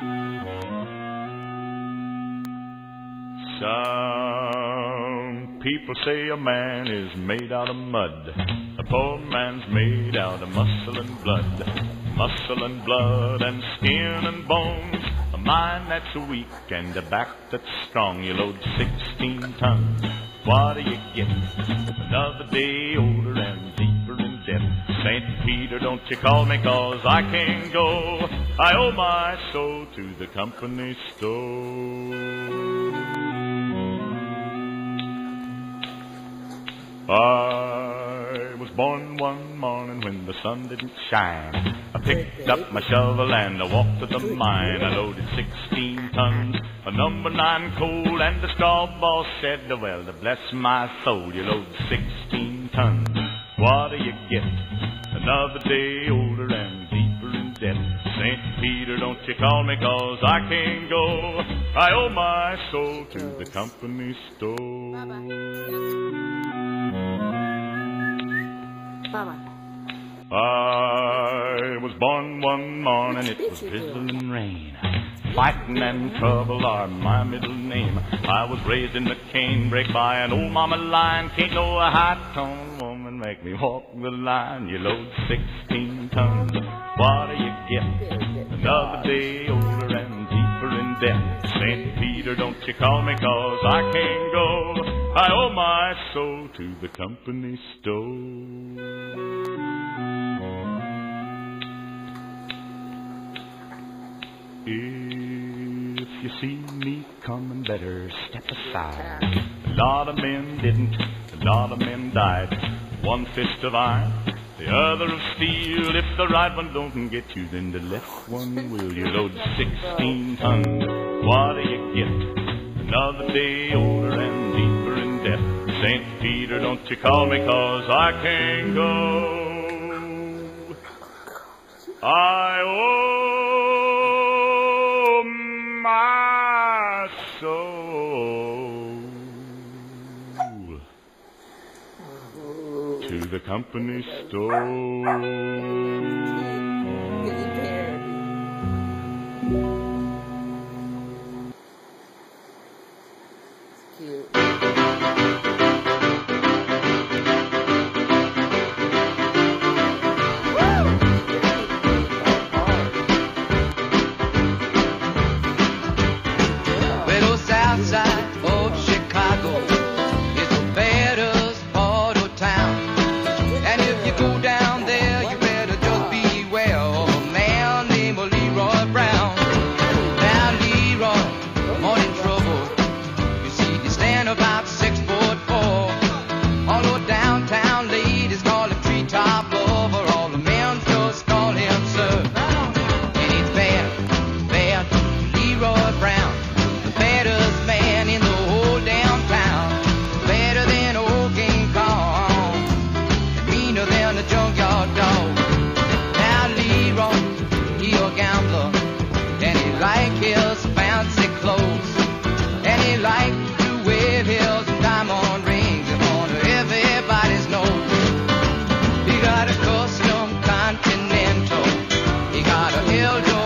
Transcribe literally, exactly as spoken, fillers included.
Some people say a man is made out of mud. A poor man's made out of muscle and blood. Muscle and blood and skin and bones. A mind that's weak and a back that's strong. You load sixteen tons. What do you get? Another day older and deeper in debt. Saint Peter, don't you call me, 'cause I can't go. I owe my soul to the company store. I was born one morning when the sun didn't shine. I picked up my shovel and I walked to the mine. I loaded sixteen tons of number nine coal, and the straw boss said, well, to bless my soul, you load sixteen tons. What do you get? Another day older and deeper in debt. Saint Peter, don't you call me, 'cause I can't go. I owe my soul to the company store. Mama. I was born one morning, it was drizzling rain. Fighting and trouble are my middle name. I was raised in the canebrake by an old mama lion. Can't no high-tone woman make me walk the line. You load sixteen tons, what do you get? Another day older and deeper in debt. Saint Peter, don't you call me, 'cause I can't go. I owe my soul to the company store. If you see me coming, better step aside. A lot of men didn't, a lot of men died. One fist of iron, the other of steel. If the right one don't get you, then the left one will. You load sixteen tons, what do you get? Another day older and deeper in debt. Saint Peter, don't you call me, 'cause I can't go. I owe my soul to the company store. Cute. Outside of Chicago is the baddest part of town. And if you go down there, you better just beware of a man named Leroy Brown. Now Leroy, morning trouble. You see, he stand about six foot four. All the downtown ladies call him treetop lover. All the men just call him sir. And he's bad, bad, Leroy Brown. Baddest man in the whole damn town. Better than old King Kong, and meaner than a junkyard dog. Now Leroy, he a gambler, and he like his fancy clothes, and he like to wear his diamond rings in front of everybody's nose. He got a custom Continental, he got a L